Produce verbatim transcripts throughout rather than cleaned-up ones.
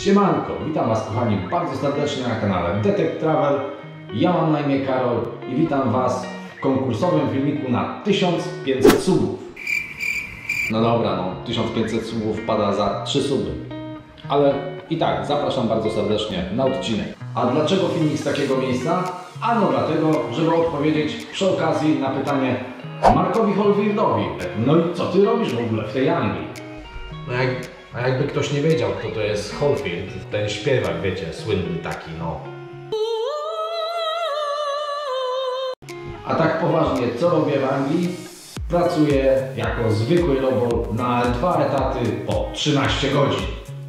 Siemanko, witam Was kochani bardzo serdecznie na kanale Detect Travel. Ja mam na imię Karol i witam Was w konkursowym filmiku na tysiąc pięćset subów. No dobra, no tysiąc pięćset subów pada za trzy suby. Ale i tak zapraszam bardzo serdecznie na odcinek. A dlaczego filmik z takiego miejsca? Ano dlatego, żeby odpowiedzieć przy okazji na pytanie Markowi Holfieldowi. No i co Ty robisz w ogóle w tej Anglii? No jak, a jakby ktoś nie wiedział, kto to jest Holfield, ten śpiewak, wiecie, słynny taki, no. A tak poważnie, co robię w Anglii? Pracuję jako zwykły robot na dwa etaty po trzynaście godzin.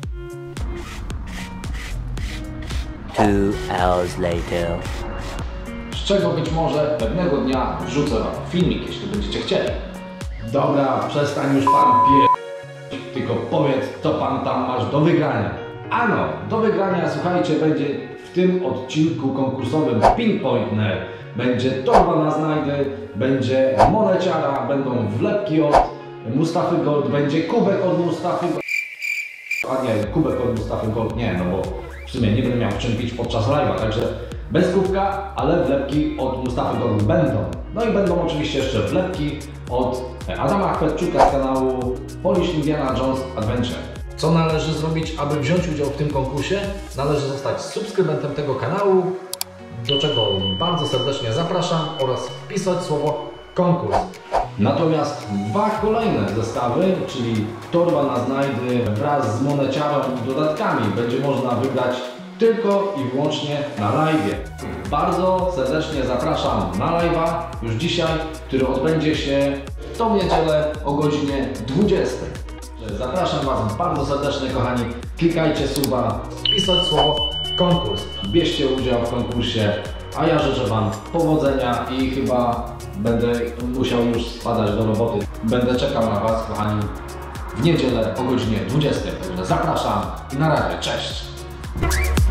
Two hours later. Z czego być może pewnego dnia wrzucę Wam filmik, jeśli będziecie chcieli. Dobra, przestań już Pan pier... tylko powiedz, co Pan tam masz do wygrania. Ano, do wygrania, słuchajcie, będzie w tym odcinku konkursowym Pinpointner. Będzie torba na znajdy, będzie moneciara, będą wlepki od Mustafy Gold, będzie kubek od Mustafy Gold. A nie, kubek od Mustafy Gold nie, no bo w sumie nie będę miał w czym pić podczas live'a, także bez kubka, ale wlepki od Mustafy Gold będą. No i będą oczywiście jeszcze wlepki od Adama Chwetczuka z kanału Polish Indiana Jones Adventure. Co należy zrobić, aby wziąć udział w tym konkursie? Należy zostać subskrybentem tego kanału, do czego bardzo serdecznie zapraszam, oraz wpisać słowo konkurs. Natomiast dwa kolejne zestawy, czyli torba na znajdy wraz z moneciarą i dodatkami, będzie można wygrać tylko i wyłącznie na live'ie. Bardzo serdecznie zapraszam na live'a już dzisiaj, który odbędzie się w tą niedzielę o godzinie dwudziestej. Zapraszam Was bardzo serdecznie, kochani. Klikajcie suba, wpisać słowo konkurs. Bierzcie udział w konkursie, a ja życzę Wam powodzenia i chyba będę musiał już spadać do roboty. Będę czekał na Was, kochani, w niedzielę o godzinie dwudziestej. Także zapraszam i na razie, cześć!